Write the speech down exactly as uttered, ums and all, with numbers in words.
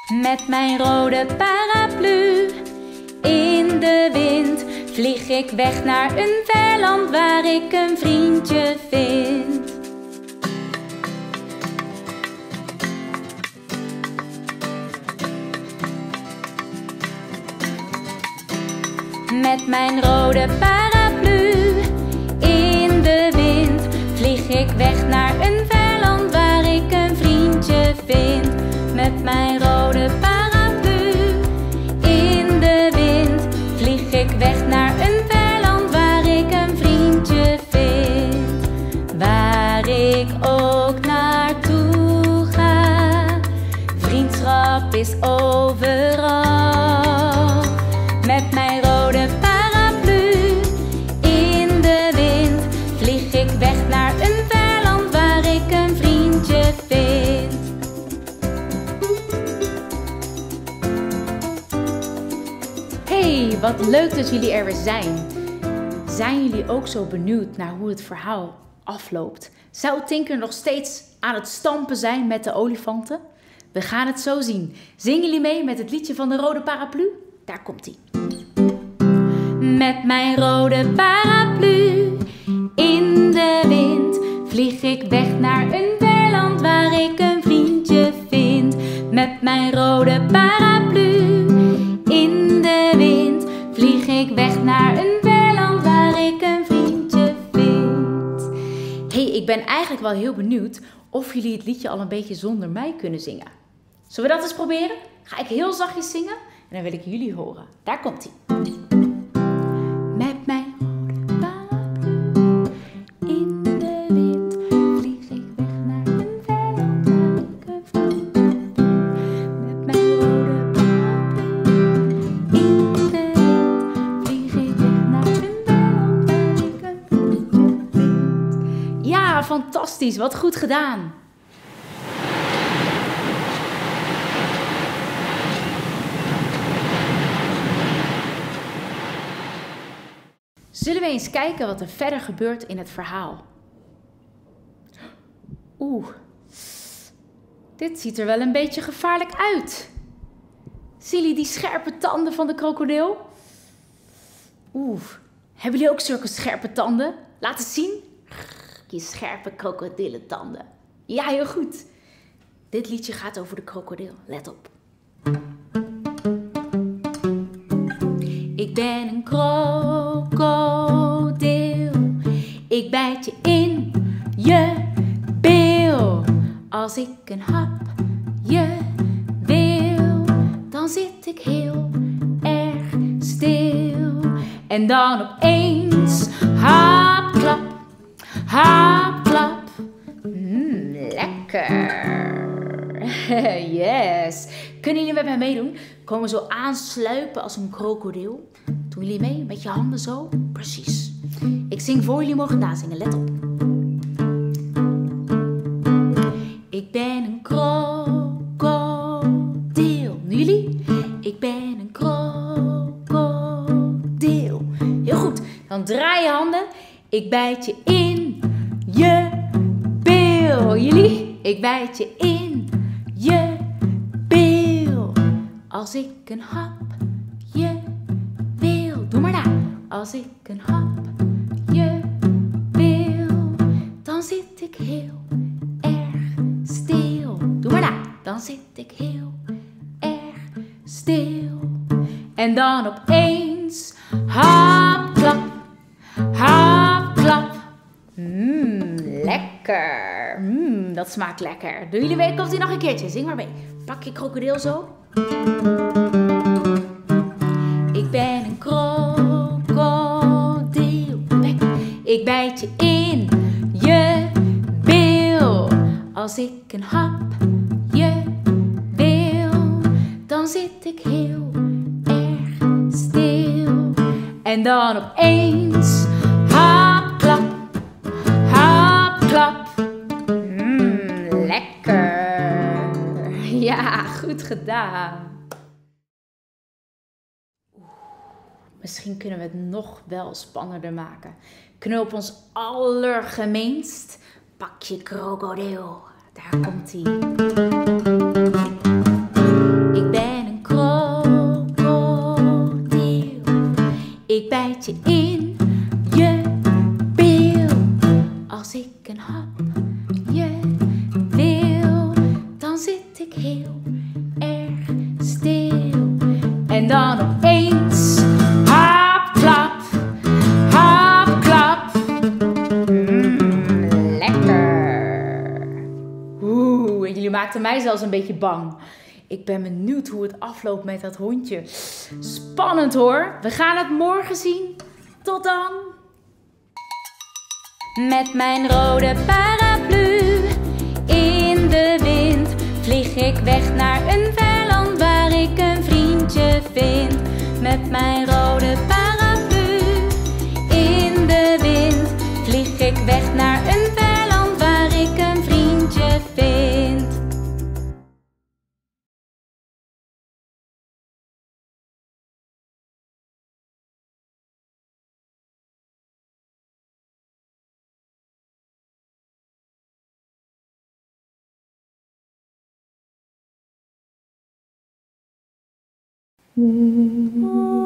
Met mijn rode paraplu in de wind vlieg ik weg naar een ver land waar ik een vriendje vind. Met mijn rode paraplu in de wind vlieg ik weg naar een ver land waar ik een vriendje vind. Met mijn rode paraplu in de wind vlieg ik weg naar een ver land waar ik een vriendje vind. Waar ik ook naartoe ga, vriendschap is overal. Met mijn rode paraplu in de wind vlieg ik weg naar een ver land waar ik een vriendje vind. Hey, wat leuk dat jullie er weer zijn. Zijn jullie ook zo benieuwd naar hoe het verhaal afloopt? Zou Tinker nog steeds aan het stampen zijn met de olifanten? We gaan het zo zien. Zingen jullie mee met het liedje van de rode paraplu? Daar komt-ie. Met mijn rode paraplu in de wind vlieg ik weg naar een ver land waar ik een vriendje vind. Met mijn rode paraplu in de wind vlieg ik weg naar een ver land waar ik een vriendje vind. Hey, ik ben eigenlijk wel heel benieuwd of jullie het liedje al een beetje zonder mij kunnen zingen. Zullen we dat eens proberen? Ga ik heel zachtjes zingen en dan wil ik jullie horen. Daar komt-ie. Met mijn rode paraplu in de wind vlieg ik weg naar een ver land waar ik een vriendje vind. Met mijn rode paraplu in de wind vlieg ik weg naar een ver land waar ik een vriendje vind. Ja, fantastisch. Wat goed gedaan. Zullen we eens kijken wat er verder gebeurt in het verhaal? Oeh, dit ziet er wel een beetje gevaarlijk uit. Zien jullie die scherpe tanden van de krokodil? Oeh, hebben jullie ook zulke scherpe tanden? Laat het zien. Je scherpe krokodillentanden. Ja, heel goed. Dit liedje gaat over de krokodil. Let op. Ik ben een krokodil, ik bijt je in je bil. Als ik een hapje wil, dan zit ik heel erg stil. En dan opeens, hap, klap, hap, klap. Mm, lekker. Yes. Kunnen jullie met mij meedoen? Komen zo aansluipen als een krokodil. Doen jullie mee met je handen zo? Precies. Ik zing voor jullie mogen nazingen. Let op. Ik ben een krokodil. Nu jullie? Ik ben een krokodil. Heel goed. Dan draai je handen. Ik bijt je in je bil. Jullie? Ik bijt je in je bil. Als ik een hapje wil. Doe maar na. Als ik een hapje wil, dan zit ik heel erg stil. Doe maar na. Dan zit ik heel erg stil. En dan opeens, hap, klap, hap, klap. Mmm, lekker. Mmm, dat smaakt lekker. Doen jullie mee? Komt ie nog een keertje? Zing maar mee. Pak je krokodil zo. Ik ben een krokodil. Ik bijt je in je bil. Als ik een hapje wil, dan zit ik heel erg stil. En dan opeens, hap, klap, hap, klap. Mmm, lekker. Ja, goed gedaan. Misschien kunnen we het nog wel spannender maken. Kunnen we op ons allergemeenst? Pak je krokodil. Daar komt hij. Ik Ik bijt je in je bil. Als ik een hapje wil, dan zit ik heel erg stil. En dan opeens, hap, klap, hap, klap. Mm, lekker. Oeh, en jullie maakten mij zelfs een beetje bang. Ik ben benieuwd hoe het afloopt met dat hondje. Spannend hoor. We gaan het morgen zien. Tot dan. Met mijn rode paraplu in de wind vlieg ik weg naar een ver land waar ik een vriendje vind. Met mijn rode paraplu in de wind vlieg ik weg naar een ver land waar ik een vriendje vind. Mm.